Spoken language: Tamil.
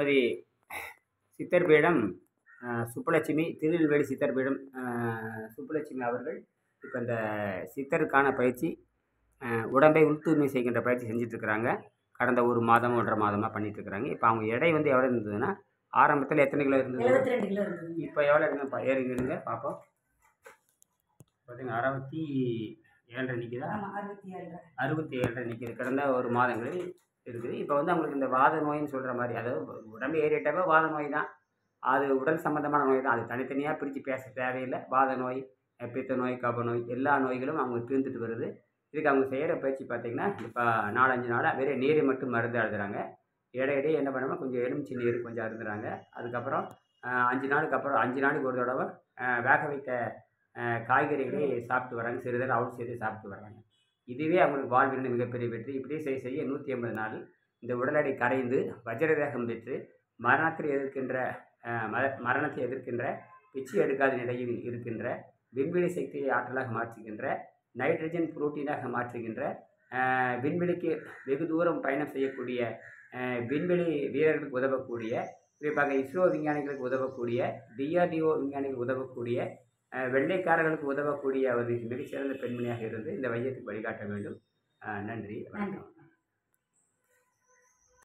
திருமதி சித்தர் பீடம் சுப்புலட்சுமி, திருநெல்வேலி சித்தர் பீடம் சுப்புலட்சுமி அவர்கள் இப்போ இந்த சித்தருக்கான பயிற்சி, உடம்பை உள்தூய்மை செய்கின்ற பயிற்சி செஞ்சிட்ருக்குறாங்க. கடந்த 1 மாதம் 1.5 மாதமாக பண்ணிகிட்ருக்குறாங்க. இப்போ அவங்க எடை வந்து எவ்வளோ இருந்ததுன்னா, ஆரம்பத்தில் எத்தனை கிலோ இருந்தது? 72 கிலோ இருந்தது. இப்போ எவ்வளோ இருக்குங்க? ஏறிங்க பார்ப்போம். பார்த்தீங்கன்னா 67.5 நிற்கிதா? 67.5 நிற்கிது. கடந்த 1 மாதங்களில் இருக்குது. இப்போ வந்து அவங்களுக்கு இந்த வாத நோயின்னு சொல்கிற மாதிரி, அதாவது உடம்பு ஏறிட்டாவே வாத நோய் தான். அது உடல் சம்மந்தமான நோய் தான். அது தனித்தனியாக பிரித்து பேச தேவையில்லை. வாத நோய், பித்த நோய், கப நோய் எல்லா நோய்களும் அவங்க தீர்ந்துட்டு வருது. இதுக்கு அவங்க செய்கிற பயிற்சி பார்த்திங்கன்னா, இப்போ 4-5 நாளாக வெறும் நீரை மட்டும் மருந்து அழுதுறாங்க. இடையிடையே என்ன பண்ணாமல் கொஞ்சம் எலுமிச்சை நீர் கொஞ்சம் அருந்துறாங்க. அதுக்கப்புறம் 5 நாளுக்கு அப்புறம் 5 நாளைக்கு ஒரு தடவை வேக வைத்த காய்கறிகளை சாப்பிட்டு வராங்க. சிறிதளவு அவுட் செய்து சாப்பிட்டு வர்றாங்க. இதுவே அவங்களுக்கு வாழ்வின் மிகப்பெரிய வெற்றி. இப்படியே செய்ய 180 நாளில் இந்த உடல் எடை கரைந்து வஜ்ரதேகம் பெற்று மரணத்தை எதிர்க்கின்ற பிச்சை எடுக்காத நிலையில் இருக்கின்ற விண்வெளி சக்தியை ஆற்றலாக மாற்றுகின்ற நைட்ரஜன் புரோட்டீனாக மாற்றுகின்ற விண்வெளிக்கு வெகு தூரம் பயணம் செய்யக்கூடிய விண்வெளி வீரர்களுக்கு உதவக்கூடிய, குறிப்பாக இஸ்ரோ விஞ்ஞானிகளுக்கு உதவக்கூடிய, DRDO விஞ்ஞானிகளுக்கு உதவக்கூடிய, வெள்ளைக்காரர்களுக்கு உதவக்கூடிய ஒரு மிகச்சிறந்த பெண்மணியாக இருந்து இந்த வையத்துக்கு வழிகாட்ட வேண்டும். நன்றி, வணக்கம்.